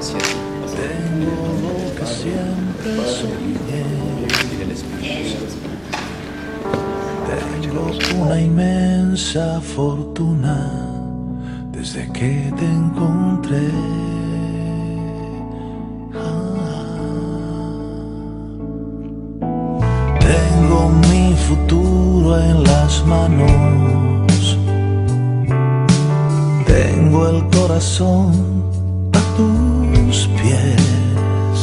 hacia ti. Tengo lo que siempre soñé. El Espíritu Santo. Tengo una inmensa fortuna desde que te encontré. Tengo mi futuro en las manos. Tengo el corazón a tus pies.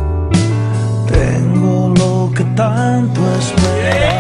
Tengo lo que tanto esperaba.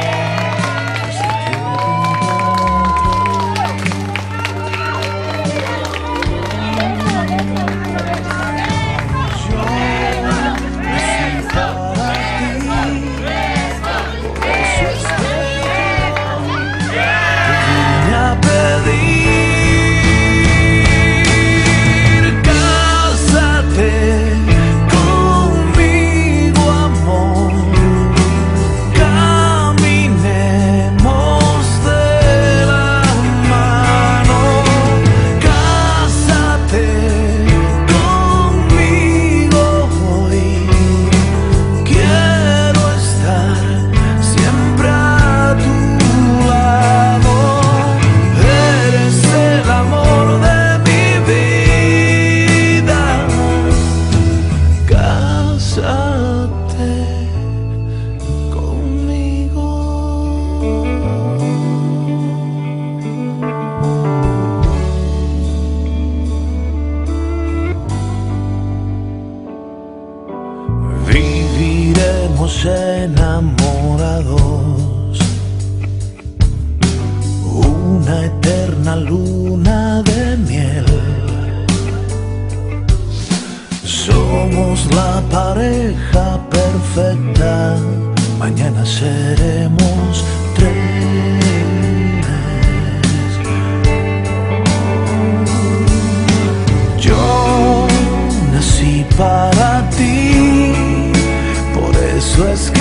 Viviremos enamorados, una eterna luna de miel. Somos la pareja perfecta, mañana seremos tres. Yo nací para ti, por eso es que